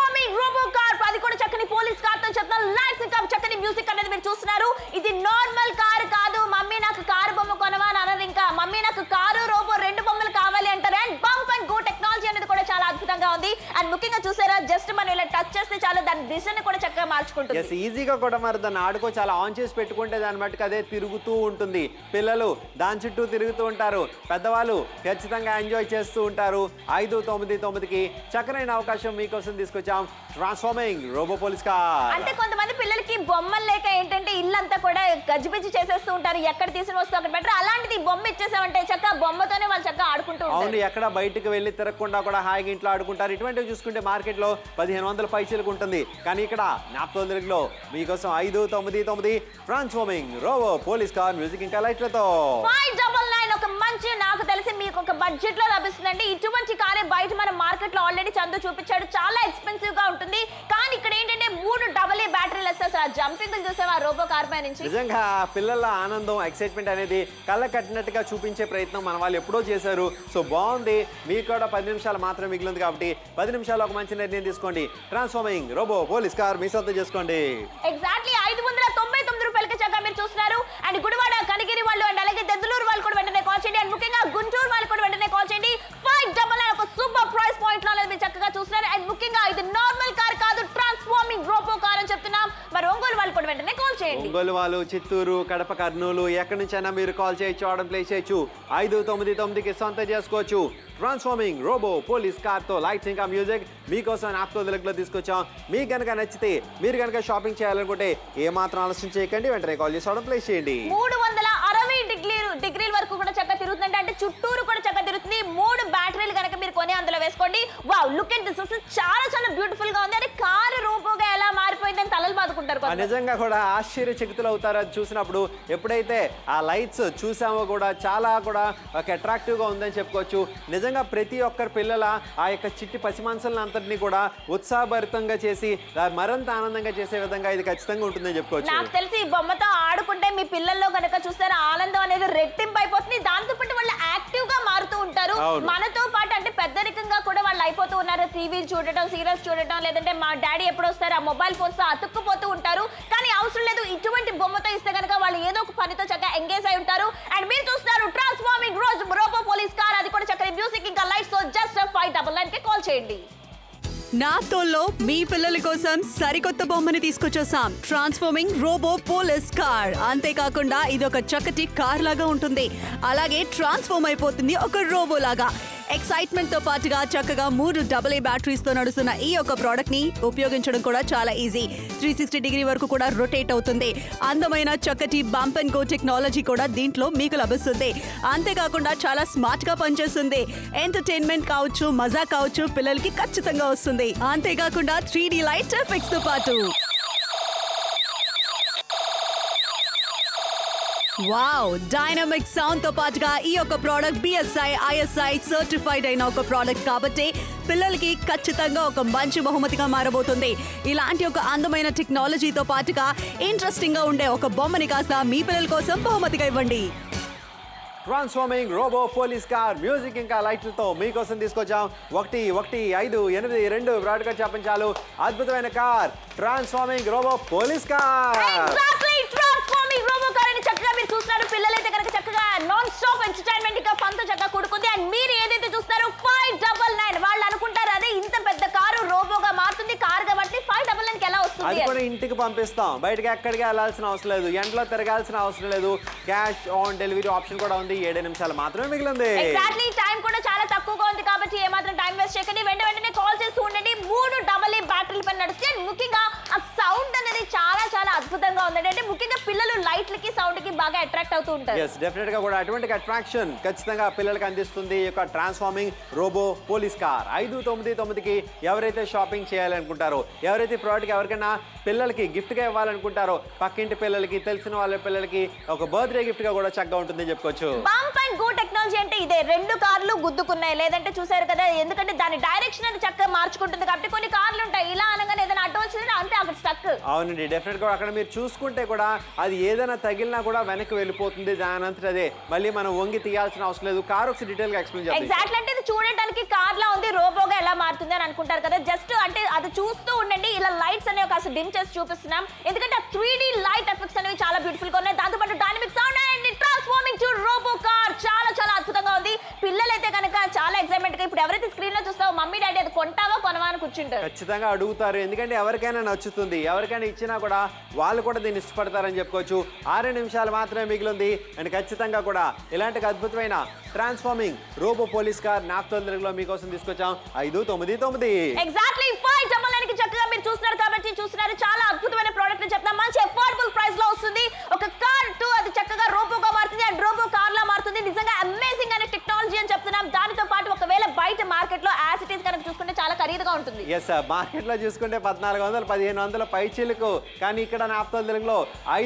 అది కూడా చక్కని పోలీస్ కార్ తో చెప్తాను. లైట్స్ ఇంకా చక్కని మ్యూజిక్ అనేది మీరు చూస్తున్నారు. ఇది నార్మల్ కార్ కాదు. మమ్మీ నాకు కారు బొమ్మ కొనవా అని అనరు. ఇంకా మమ్మీ నాకు కారు, రోబో 2 బొమ్మలు కావాలి అంటారు. And bump and go technology అనేది కూడా చాలా అద్భుతంగా ఉంది. అండ్ ముఖ్యంగా చూసారా, జస్ట్ మనం ఇలా టచ్ చేస్తే చాలు దాని దిశని కూడా చక్కగా మార్చుకుంటుంది. ఈజీగా కూడా మరి దాన్ని ఆడుకో చాలా ఆన్ చేసి పెట్టుకుంటే దాని మట్టుకు అదే తిరుగుతూ ఉంటుంది. పిల్లలు దాని చుట్టూ తిరుగుతూ ఉంటారు. పెద్దవాళ్ళు ఖచ్చితంగా ఎంజాయ్ చేస్తూ ఉంటారు. 599కి చక్కనైన అవకాశం మీకోసం తీసుకొచ్చాం. Transforming robot police car. అంటే కొంతమంది పిల్లలకి బొమ్మలు లేక ఏంటంటే ఇల్లంతా కూడా గజిబిజి చేసేస్తూ ఉంటారు. ఎక్కడ తీసుకుని వస్తూ అక్కడ బెటర్. అలాంటిది బొమ్మ ఇచ్చేసామంటే చక్కగా బొమ్మతోనే వాళ్ళు చక్కగా ఆడుకుంటూ ఉంటారు. అవును, ఎక్కడ బయటకు వెళ్ళి తిరగకుండా కూడా హాయిగా ఇంట్లో ఆడుకుంటారు. ఇటువంటివి చూసుకుంటే మార్కెట్ లో 1500 పైసలకు ఉంటుంది. కానీ ఇక్కడ 400లో మీకోసం 599 transforming robot police car music ఇంకా లైట్లతో 599 ఒక మంచి, నాకు తెలిసి మీకు ఒక బడ్జెట్ లో లభిస్తుందండి. ఇటువంటి కారే బయట మన మార్కెట్ లో ఆల్రెడీ చందు చూపించాడు. చాలా ఎక్స్పెన్సివ్ గా ఉంటుంది. కానీ ఇక్కడ ఏంటంటే 3 AA బ్యాటరీలు వస్తాయి. ఆ జంపింగ్ చూసావా రోబో కార్ పై నుంచి? నిజంగా పిల్లల ఆనందం, ఎక్సైట్మెంట్ అనేది కళ్ళ కట్టినట్టుగా చూపించే ప్రయత్నం మన వాళ్ళు ఎప్పుడో చేశారు. సో బాగుంది. మీకు కూడా 10 నిమిషాలు మాత్రం మిగిలింది కాబట్టి 10 నిమిషాలు ఒక మంచి నిర్ణయం తీసుకోండి. ట్రాన్స్ఫార్మింగ్ రోబో పోలీస్ కార్ మీ సొంతం చేసుకోండి. ఎగ్జాక్ట్లీ 599 రూపాయలకి చక్కగా మీరు చూస్తున్నారు. అండ్ గుడివాడ, కనిగిరి వాళ్ళు అండ్ అలాగే దెందులూరు వాళ్ళు కూడా వెంటనే కాల్ చేయండి. అండ్ ముఖ్యంగా గుంటూరు వాళ్ళు కూడా వెంటనే కాల్ చేయండి. 599 ఒక సూపర్ ప్రైస్ పాయింట్ లో మీరు చక్కగా చూస్తున్నారు. అండ్ ముఖ్యంగా ఇది నార్మల్ కార్ కాదు, ట్రాన్స్ఫార్మింగ్ రోబో కార్ అని చెప్తున్నాం. మరి ఒంగోలు వాళ్ళు కూడా వెంటనే కాల్ చేయండి. ఒంగోలు వాళ్ళు, చిత్తూరు, కడప, కర్నూలు ఎక్కడి నుంచైనా మీరు కాల్ చేయొచ్చు, ఆర్డర్ ప్లేస్ చేయొచ్చు. 599కి సొంతం చేసుకోవచ్చు. ట్రాన్స్ఫార్మింగ్ రోబో పోలీస్ కార్ తో లైట్స్ ఇంకా మ్యూజిక్ మీకోసం 400లో తీసుకొచ్చాం. మీకు కనుక నచ్చితే మీరు కనుక షాపింగ్ చేయాలనుకుంటే ఏ మాత్రం ఆలస్యం చేయకండి, వెంటనే కాల్ చేసి ఆర్డర్ ప్లేస్ చేయండి. 360 డిగ్రీల వరకు కూడా చక్కగా తిరుగుతున్నారు. తిరుగుతుందంటే అంటే చుట్టూరు కూడా చక్కగా తిరుగుతుంది. 3 బ్యాటరీలు కనుక మీరు కొని అందులో వేసుకోండి. వావ్, లుక్ ఎట్ దిస్, చాలా చాలా బ్యూటిఫుల్ గా ఉంది. అరే కారు రోబోగా ఎలా మారిపోయిందని తలలు బాదుకుంటారు. నిజంగా కూడా ఆశ్చర్యచకితులు అవుతారు అది చూసినప్పుడు. ఎప్పుడైతే ఆ లైట్స్ చూసామో కూడా చాలా కూడా ఒక అట్రాక్టివ్ గా ఉందని చెప్పుకోవచ్చు. నిజంగా ప్రతి ఒక్కరి పిల్లల ఆ యొక్క చిట్టి పసిమాంసలను అంతటినీ కూడా ఉత్సాహభరితంగా చేసి మరింత ఆనందంగా చేసే విధంగా ఇది ఖచ్చితంగా ఉంటుందని చెప్పుకోవచ్చు. నాకు తెలిసి ఈ బొమ్మతో ఆడుకుంటే మీ పిల్లల్లో కనుక చూస్తారా ఆనందం అనేది రెట్టింపు అయిపోతుంది. దాంతో పాటు వాళ్ళు యాక్టివ్ గా మారుతూ ఉంటారు. మనతో పాటు అంటే పెద్దరికంగా కూడా వాళ్ళు అయిపోతూ ఉన్నారు. టీవీ చూడటం, సీరియల్స్ చూడటం, లేదంటే మా డాడీ ఎప్పుడు వస్తారు ఆ మొబైల్ ఫోన్స్ తో అతుక్కుపోతూ ఉంటారు. కానీ అవసరం లేదు, ఇటువంటి బొమ్మతో ఇస్తే కనుక వాళ్ళు ఏదో ఒక పనితో చక్కగా ఎంగేజ్ అయి ఉంటారు. అండ్ మీరు చూస్తున్నారు ట్రాన్స్ఫార్మింగ్ రోబో పోలీస్ కార్, అది కూడా చక్కని మ్యూజిక్ ఇంకా లైట్స్ తో జస్ట్ 599 కి కాల్ చేయండి. నాతోల్లో మీ పిల్లల కోసం సరికొత్త బొమ్మని తీసుకొచ్చేసాం, ట్రాన్స్ఫార్మింగ్ రోబో పోలీస్ కార్. అంతేకాకుండా ఇది ఒక చక్కటి కార్ లాగా ఉంటుంది, అలాగే ట్రాన్స్ఫార్మ్ అయిపోతుంది ఒక రోబో లాగా. ఎక్సైట్మెంట్ తో పాటుగా చక్కగా 3 AA బ్యాటరీస్ తో నడుస్తున్న ఈ యొక్క ప్రోడక్ట్ ని ఉపయోగించడం కూడా చాలా ఈజీ. 360 డిగ్రీ వరకు కూడా రొటేట్ అవుతుంది. అందమైన చక్కటి బంప్ అండ్ గో టెక్నాలజీ కూడా దీంట్లో మీకు లభిస్తుంది. అంతేకాకుండా చాలా స్మార్ట్ గా పనిచేస్తుంది. ఎంటర్టైన్మెంట్ కావచ్చు, మజా కావచ్చు, పిల్లలకి ఖచ్చితంగా వస్తుంది. అంతేకాకుండా 3D లైట్ ఎఫెక్ట్స్ తో పాటు వావ్, డైనమిక్ సౌండ్ తో పాటుగా ఈ యొక్క ప్రోడక్ట్ BSI ISI సర్టిఫైడ్ అయిన ఒక ప్రోడక్ట్ కాబట్టి పిల్లలకి ఖచ్చితంగా ఒక మంచి బహుమతిగా మారబోతుంది. ఇలాంటి ఒక అందమైన టెక్నాలజీతో పాటుగా ఇంట్రెస్టింగ్ గా ఉండే ఒక బొమ్మని కాస్త మీ పిల్లల కోసం బహుమతిగా ఇవ్వండి. Transforming robot police car music ఇంకా లైట్లతో మీకోసం తీసుకొచ్చాం. 115822 బ్రాడ్గా చెప్పండి చాలు. అద్భుతమైన car transforming robot police car. Transforming robot car అని చక్కగా మీరు చూస్తున్నారు. పిల్లలైతే కనుక చక్కగా నాన్ స్టాప్ ఎంటర్టైన్మెంట్ ఇంకా ఫన్ తో చక్కగా కూడుకుంది. అండ్ మీరు ఏదైతే చూస్తారో 599 వాళ్ళు అనుకుంటారు అదే ఇంత పెద్ద కారు రోబోగా మారుతుంది. కార్ కాబట్టి 599 కి ఎలా వస్తుంది? అది కూడా ఇంటికి పంపిస్తాం, బయటకి ఎక్కడికి వెళ్ళాల్సిన అవసరం లేదు, ఎండలో తిరగాల్సిన అవసరం లేదు. క్యాష్ ఆన్ డెలివరీ ఆప్షన్ కూడా ఉంది. 7 నిమిషాలు మాత్రమే మిగిలింది. ఎగ్జాక్ట్లీ, టైం కూడా చాలా తక్కువగా ఉంది కాబట్టి ఏమాత్రం టైం వేస్ట్ చేయకండి. వెంటనే కాల్ చేస్తూ ఉండండి. 3 AA బ్యాటరీల పైన నడుస్తుంది. ముఖ్యంగా ఆ సౌండ్ అనేది చాలా చాలా అద్భుతంగా ఉందండి. అంటే ముఖ్యంగా పిల్లలు లైట్లకి సౌండ్ కి బాగా అట్రాక్ట్ అవుతూ ఉంటారు. yes డెఫినెట్ గా కూడా అటువంటి అట్రాక్షన్ ఖచ్చితంగా పిల్లలకి అందిస్తుంది ఈ యొక్క ట్రాన్స్ఫార్మింగ్ రోబో పోలీస్ కార్. 599 కి ఎవరైతే షాపింగ్ చేయాలనుకుంటారో, ఎవరైతే ప్రోడక్ట్ ఎవరికైనా పిల్లలకి గిఫ్ట్ గా ఇవ్వాలనుకుంటారో, పక్కింటి పిల్లలకి, తెలిసిన వాళ్ళ పిల్లలకి ఒక బర్త్డే గిఫ్ట్ గా కూడా చక్కగా ఉంటుందని చెప్పుకోవచ్చు. బంప్ అండ్ గో టెక్నాలజీ అంటే ఇదే. 2 కార్లు గుద్దుకున్నాయి, లేదంటే చూసారు కదా, ఎందుకంటే దాని డైరెక్షన్ అని చక్కగా మార్చుకుంటుంది కాబట్టి. కొన్ని కార్లు ఉంటాయి ఇలా అనగానే ఏదైనా అడ్డు వచ్చిందంటే అంతే అక్కడ స్టక్. అవునండి, డెఫినెట్ గా అక్కడ మీరు చూసుకుంటే కూడా అది ఏదైనా తగిలినా కూడా వెనక్కి వెళ్ళిపోతుంది దాని అంతట అదే. మళ్ళీ మనం వంగి తీయాల్సిన అవసరం లేదు. కార్ ఒకసారి డీటెయిల్ గా ఎక్స్ప్లెయిన్ చేయండి. ఎగ్జాక్ట్లీ, అంటే ఇది చూడడానికి కార్ లా ఉంది, రోబోగా ఎలా మారుతుంది అని అనుకుంటారు కదా. జస్ట్ అంటే అది చూస్తూ ఉండండి. ఇలా లైట్స్ అనేవి కాస్త డిమ్ చేసి చూపిస్తున్నాం, ఎందుకంటే 3D లైట్ ఎఫెక్ట్స్ అనేవి చాలా బ్యూటిఫుల్ గా ఉన్నాయి. దాంతో పాటు dynamic sound and transforming to robot car చాలా చాలా అద్భుతంగా ఉంది. పిల్లలైతే కనుక చాలా ఎక్సైట్మెంట్ గా ఇప్పుడు ఎవరైతే స్క్రీన్ లో చూస్తావో మమ్మీ డాడీ అది కొంటావా కొనవా అని కూర్చుంటారు. ఖచ్చితంగా అడుగుతారు, ఎందుకంటే ఎవరికైనా నచ్చుతుంది. ఎవరికైనా ఇచ్చినా కూడా వాళ్ళు కూడా దీన్ని ఇష్టపడతారని చెప్పుకోవచ్చు. 6 నిమిషాలు మాత్రమే మిగిలింది. అండ్ ఖచ్చితంగా కూడా ఇలాంటి అద్భుతమైన ట్రాన్స్ఫార్మింగ్ రోబో పోలీస్ కార్ నాప్తోలో మీకోసం తీసుకొచ్చాం. 599 ఎగ్జాక్ట్లీ 599 కి చక్కగా మీరు చూస్తున్నారు కాబట్టి చూస్తున్నారు. చాలా అద్భుతమైన ప్రోడక్ట్ అని చెప్తాం. మంచి అఫోర్డబుల్ ప్రైస్ లో వస్తుంది. ఒక కార్ టు అది చక్కగా రోబోగా మారుతుంది అండ్ రోబో కార్ లా మారుతుంది. నిజంగా అమేజింగ్ అనే టెక్నాలజీ అని చెప్తున్నాం. దానితో పాటు ఒకవేళ బయట మార్కెట్ లో యాజ్ ఇట్ ఈస్ కనుక చూసుకుంటే చాలా ఖరీదుగా ఉంటుంది. ఎస్, మార్కెట్ లో చూసుకుంటే 1400 1500 పైచీలకు, కానీ ఇక్కడ నాప్తోలో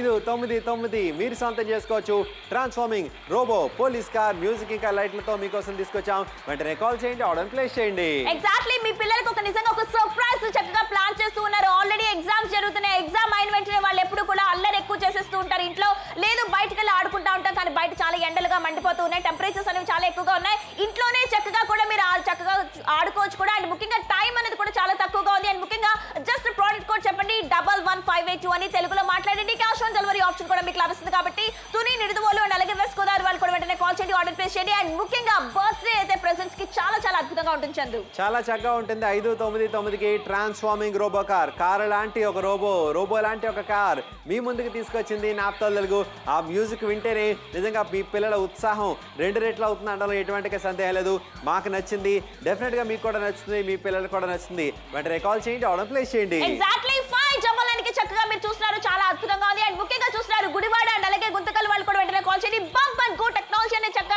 599 మీరు సొంతం చేసుకోవచ్చు. Transforming robot police car music ఇంకా లైట్లతో మీకోసం తీసుకొచ్చాం. వెంటనే కాల్ చేయండి, ఆర్డర్ ప్లేస్ చేయండి. ఎగ్జాక్ట్లీ, మీ పిల్లలకు ఒక నిజంగా ఒక సర్ప్రైజ్ చక్కగా ప్లాన్ చేస్తూ ఉన్నారు. ఆల్రెడీ ఎగ్జామ్స్ జరుగుతున్నాయి. ఎగ్జామ్ అయిన వెంటనే వాళ్ళు ఎప్పుడు కూడా అల్లరి ఎక్కువ చేసేస్తూ ఉంటారు. ఇంట్లో లేదు బయటకు వెళ్ళి ఆడుకుంటా ఉంటాం, కానీ బయట చాలా ఎండలుగా మండిపోతూ ఉన్నాయి. టెంపరేచర్స్ అనేవి చాలా ఎక్కువగా ఉన్నాయి. ఇంట్లోనే చక్కగా కూడా మీరు చక్కగా ఆడుకోవచ్చు కూడా. అండ్ ముఖ్యంగా టైం అనేది కూడా చాలా తక్కువగా ఉంది. అండ్ ముఖ్యంగా జస్ట్ ప్రోడక్ట్ కోడ్ చెప్పండి 11582 అని తెలుగులో మాట్లాడండి. క్యాష్ ఆన్ డెలివరీ ఆప్షన్ కూడా మీకు లభిస్తుంది కాబట్టి తుని నిడుదవోలు అండ్ అలాగే వెస్ట్ గోదావరి వాళ్ళు కూడా వెంటనే కాల్ చేయండి, ఆర్డర్ ప్లేస్ చేయండి. అండ్ ముఖ్యంగా బర్త్డే అయితే ప్రెజెంట్స్ కి చాలా చాలా అద్భుతంగా ఉంటుంది. చందు చాలా చక్కగా ఉంటుంది. 599 కి ట్రాన్స్ఫార్మింగ్ రోబో కార్ లాంటి ఒక రోబో లాంటి ఒక కార్ మీ ముందుకు తీసుకొచ్చింది నాప్తోల్ తెలుగు. ఆ మ్యూజిక్ వింటేనే నిజంగా మీ పిల్లల ఉత్సాహం 2 రెట్లు అవుతుంది అనడంలో ఎటువంటి సందేహం లేదు. మాకు నచ్చింది, డెఫినెట్ గా మీకు కూడా నచ్చుతుంది, మీ పిల్లలకు కూడా నచ్చుతుంది. వెంటనే కాల్ చేయండి, ఆర్డర్ ప్లేస్ చేయండి. ఎగ్జాక్ట్లీ 599 కి చక్కగా మీరు చూస్తున్నారు. చాలా అద్భుతంగా ఉంది. అండ్ ముఖ్యంగా చూస్తున్నారు గుడివాడ అండ్ అలాగే గుంతకల్ వాళ్ళు కూడా వెంటనే కాల్ చేయండి. బంప్ అండ్ గో టెక్నాలజీ అనే చక్కగా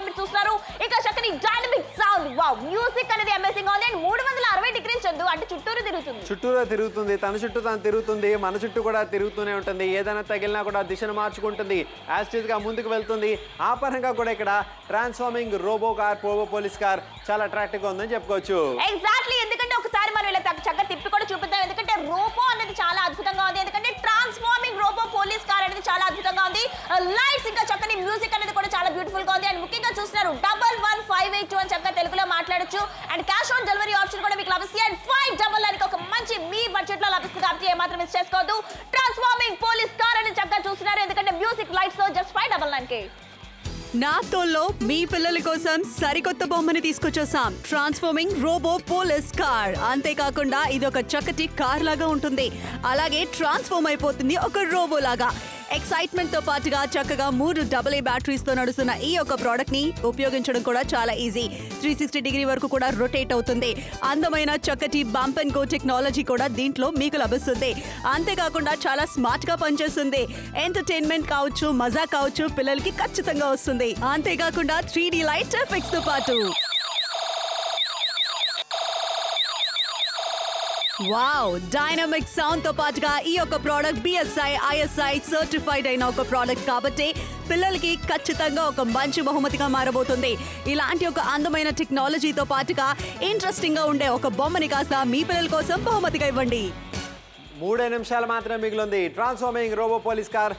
మీరు చూస్తున్నారు. ఇక చక్కని డైనమిక్ సౌండ్, వావ్, మ్యూజిక్ అనేది అమేజింగ్ గా ఉంది. అండ్ 360 డిగ్రీస్ చందు అంటే చుట్టూరు తిరుగుతుంది, తన చుట్టూ తను తిరుగుతుంది, మన చుట్టూ కూడా తిరుగుతూనే ఉంటుంది. ఏదైనా తగిలినా కూడా దిశను మార్చుకుంటుంది, యాస్టిజ్ గా ముందుకు వెళ్తుంది. ఆ పరంగా కూడా ఇక్కడ transforming robot car, robot police car చాలా అట్రాక్టివ్ గా ఉందని చెప్పుకోవచ్చు. ఎగ్జాక్ట్లీ, ఎందుకంటే ఒకసారి మనం ఇలా చక్కగా తిప్పి కూడా చూపిద్దాం. ఎందుకంటే రోబో అనేది చాలా అద్భుతంగా ఉంది. ఎందుకంటే ట్రాన్స్ఫార్మింగ్ రోబో పోలీస్ కార్ అనేది చాలా అద్భుతంగా ఉంది. లైట్స్ ఇంకా చక్కని మ్యూజిక్ అనేది కూడా చాలా బ్యూటిఫుల్ గా ఉంది. అండ్ ముఖ్యంగా చూస్తున్నారు 11582 అని చక్కగా తెలుగులో మాట్లాడొచ్చు. And cash on delivery option కూడా మీకు లభిస్తుంది. అండ్ 599 ఒక మంచి మీ బడ్జెట్ లో లభిస్తుంది కాబట్టి ఏమాత్రం మిస్ చేసుకోవద్దు. ట్రాన్స్ఫార్మింగ్ పోలీస్ కార్ అని చక్కగా చూస్తున్నారు. ఎందుకంటే మ్యూజిక్ లైట్స్ తో జస్ట్ 599 నా తోల్లో మీ పిల్లల కోసం సరికొత్త బొమ్మని తీసుకొచ్చేసాం. Transforming robot police car. అంతేకాకుండా ఇది ఒక చక్కటి కార్ లాగా ఉంటుంది, అలాగే ట్రాన్స్ఫార్మ్ అయిపోతుంది ఒక రోబో లాగా. ఎక్సైట్మెంట్ తో పాటుగా చక్కగా 3 AA బ్యాటరీస్ తో నడుస్తున్న ఈ యొక్క ప్రోడక్ట్ ని ఉపయోగించడం కూడా చాలా ఈజీ. 360 డిగ్రీ వరకు కూడా రొటేట్ అవుతుంది. అందమైన చక్కటి బంప్ అండ్ గో టెక్నాలజీ కూడా దీంట్లో మీకు లభిస్తుంది. అంతేకాకుండా చాలా స్మార్ట్ గా పనిచేస్తుంది. ఎంటర్టైన్మెంట్ కావచ్చు, మజా కావచ్చు, పిల్లలకి ఖచ్చితంగా వస్తుంది. అంతేకాకుండా 3D లైట్ ఎఫెక్ట్స్ తో పాటు వావ్, డైనమిక్ సౌండ్ తో పాటుగా ఈ యొక్క ప్రోడక్ట్ BSI ISI సర్టిఫైడ్ అయిన ఒక ప్రోడక్ట్ కాబట్టి పిల్లలకి ఖచ్చితంగా ఒక మంచి బహుమతిగా మారబోతుంది. ఇలాంటి ఒక అందమైన టెక్నాలజీతో పాటుగా ఇంట్రెస్టింగ్ గా ఉండే ఒక బొమ్మని కాస్త మీ పిల్లల కోసం బహుమతిగా ఇవ్వండి. 3 నిమిషాలు మాత్రమే మిగిలింది. ట్రాన్స్ఫార్మింగ్ రోబో పోలీస్ కార్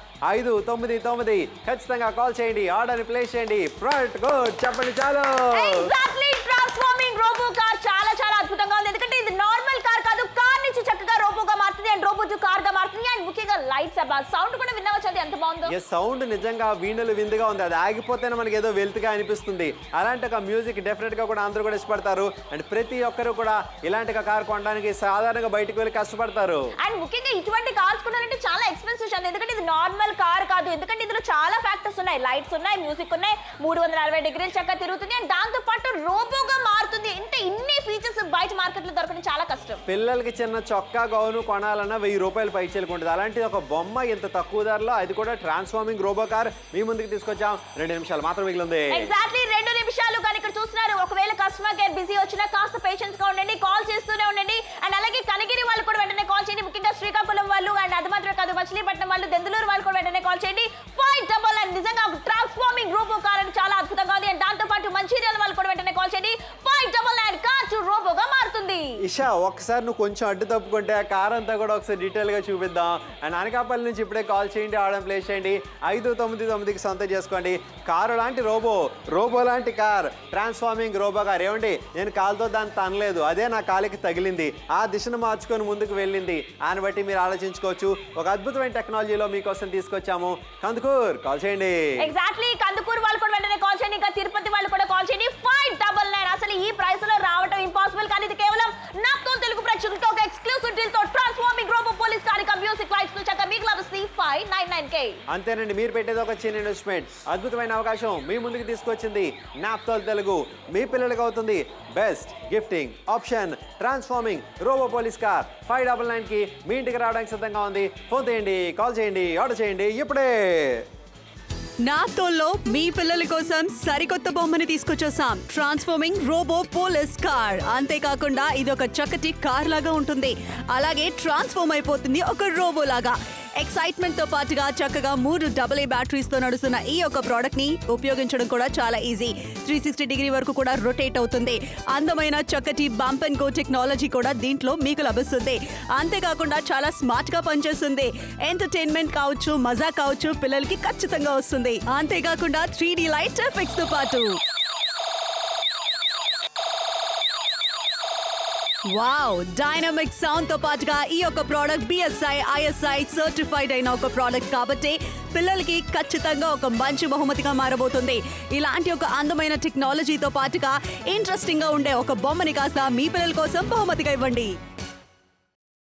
599 ఖచ్చితంగా కాల్ చేయండి, ఆర్డర్ ప్లేస్ చేయండి. ప్రోడక్ట్ గుడ్ చెప్పండి చాలు. ఎగ్జాక్ట్లీ, ట్రాన్స్ఫార్మింగ్ రోబో కార్ చాలా చాలా అద్భుతంగా ఉంది. ఎందుకంటే ఇది నార్మల్ కార్ కాదు, కార్ నుంచి చక్కగా రోబోగా మారుతుంది. అండ్ రోబో టు కార్ గా మారుతుంది. అండ్ ముఖ్యంగా లైట్స్ సౌండ్ కూడా వినవచ్చు. అది ఎంత బాగుందో. సౌండ్ నిజంగా వీణలు విందుగా ఉంది. అది ఆగిపోతేనే మనకి ఏదో వెల్త్గా అనిపిస్తుంది. అలాంటి ఒక మ్యూజిక్ డెఫినెట్ గా కూడా అందరూ కూడా ఇష్టపడతారు. అండ్ ప్రతి ఒక్కరు కూడా ఇలాంటి కార్ కొనడానికి సాధారణంగా బయటకు వెళ్ళి కష్టపడతారు. అండ్ ముఖ్యంగా ఇటువంటి కార్స్ కొనాలంటే చాలా ఎక్స్పెన్సివ్. ఎందుకంటే ఇది నార్మల్ కార్ కాదు. ఎందుకంటే ఇందులో చాలా ఫ్యాక్టర్స్ ఉన్నాయి. లైట్స్ ఉన్నాయి, మ్యూజిక్ ఉన్నాయి, 360 డిగ్రీలు చక్కగా తిరుగుతుంది. అండ్ దాంతో పాటు రోబోగా మారుతుంది. అంటే ఇన్ని ఫీచర్స్ బయట మార్కెట్ లో దొరకడం చాలా కష్టం. పిల్లలకి చిన్న చొక్కా గౌను కొనాలన్నా 1000 రూపాయలు పైచేలుకుంటుంది. అలాంటి ఒక బొమ్మ ఇంత తక్కువ ధరలో, అది కూడా ట్రాన్స్ఫార్మింగ్ రోబో కార్ మీ ముందుకు తీసుకొచ్చాం. 2 నిమిషాలు మాత్రం మిగిలింది. ఎగ్జాక్ట్లీ 2 నిమిషాలు. కానీ ఇక్కడ చూస్తున్నారు, ఒకవేళ కస్టమర్ కేర్ బిజీ వచ్చినా కాస్త పేషెన్స్ గా ఉండండి, కాల్ చేస్తూనే ఉండండి. అండ్ అలాగే కనగిరి వాళ్ళు కూడా వెంటనే కాల్ చేయండి. ముఖ్యంగా శ్రీకాకుళం వాళ్ళు, అండ్ అది మాత్రమే కాదు మచిలీపట్నం వాళ్ళు, దెందులూరు వాళ్ళు కూడా వెంటనే కాల్ చేయండి. 599 నిజంగా ట్రాన్స్ఫార్మింగ్ రోబో కార్ అని చాలా అద్భుతంగా ఉంది. అండ్ దాంతో పాటు మంచిర్యాల వాళ్ళు కూడా వెంటనే కాల్ చేయండి. 599 కార్ టు రోబోగా మారుతుంది. ఇషా, ఒక్కసారి నువ్వు కొంచెం అడ్డు తప్పుకుంటే ఆ కార్ అంతా కూడా ఒకసారి డీటెయిల్ గా చూపిద్దాం. అండ్ అనకాపల్లి నుంచి ఇప్పుడే కాల్ చేయండి, ఆర్డర్ ప్లేస్ చేయండి. 599కి సొంతం చేసుకోండి. కారు లాంటి రోబో లాంటి కార్, ట్రాన్స్ఫార్మింగ్ రోబో కార్. ఏమండి, నేను కాలుతో దాన్ని తనలేదు, అదే నా కాలికి తగిలింది, ఆ దిశను మార్చుకొని ముందుకు వెళ్ళింది. దాన్ని బట్టి మీరు ఆలోచించుకోవచ్చు. ఒక అద్భుతమైన టెక్నాలజీలో మీకోసం తీసుకొచ్చాము. కందుకూర్ కాల్ చేయండి. ఎగ్జాక్ట్లీ, కందుకూరు వాళ్ళు కూడా వెంటనే కాల్ చేయండి. ఇంకా తిరుపతి వాళ్ళు కూడా కాల్ చేయండి. 599 అసలు ఈ ప్రైస్ లో రావడం ఇంపాసిబుల్. కానీ ఇది కేవలం నాతో తెలుగు ప్రేక్షకులతో ఒక ఎక్స్క్లూసివ్ డీల్ తో ట్రాన్స్ఫార్మింగ్ రోబో పోలీస్ కార్ ఇంకా మ్యూజిక్ లైట్స్ తో చక్కగా మీకు లభిస్తుంది 599K. అంతేనండి, మీరు పెట్టేది ఒక చిన్న ఇన్వెస్ట్మెంట్. అద్భుతమైన అవకాశం మీ ముందుకు తీసుకొచ్చింది నాప్తోల్ తెలుగు. మీ పిల్లలకి అవుతుంది best gifting option. Transforming robot police car 599కి మీ ఇంటికి రావడానికి సిద్ధంగా ఉంది. ఫోన్ చేయండి, కాల్ చేయండి, ఆర్డర్ చేయండి ఇప్పుడే. నా తోల్లో మీ పిల్లల కోసం సరికొత్త బొమ్మని తీసుకొచ్చేసాం. Transforming robot police car. అంతేకాకుండా ఇది ఒక చక్కటి కార్ లాగా ఉంటుంది, అలాగే ట్రాన్స్ఫార్మ్ అయిపోతుంది ఒక రోబో లాగా. ఎక్సైట్మెంట్ తో పాటుగా చక్కగా 3 AA బ్యాటరీస్ తో నడుస్తున్న ఈ యొక్క ప్రోడక్ట్ ని ఉపయోగించడం కూడా చాలా ఈజీ. 360 డిగ్రీ వరకు కూడా రొటేట్ అవుతుంది. అందమైన చక్కటి బంప్ అండ్ గో టెక్నాలజీ కూడా దీంట్లో మీకు లభిస్తుంది. అంతేకాకుండా చాలా స్మార్ట్ గా పనిచేస్తుంది. ఎంటర్టైన్మెంట్ కావచ్చు, మజా కావచ్చు, పిల్లలకి ఖచ్చితంగా వస్తుంది. అంతేకాకుండా 3D లైట్ ఎఫెక్ట్స్ తో పాటు వావ్, డైనమిక్ సౌండ్ తో పాటుగా ఈ యొక్క ప్రోడక్ట్ BSI ISI సర్టిఫైడ్ అయిన ఒక ప్రోడక్ట్ కాబట్టి పిల్లలకి ఖచ్చితంగా ఒక మంచి బహుమతిగా మారబోతుంది. ఇలాంటి ఒక అందమైన టెక్నాలజీతో పాటుగా ఇంట్రెస్టింగ్ గా ఉండే ఒక బొమ్మని కాస్త మీ పిల్లల కోసం బహుమతిగా ఇవ్వండి.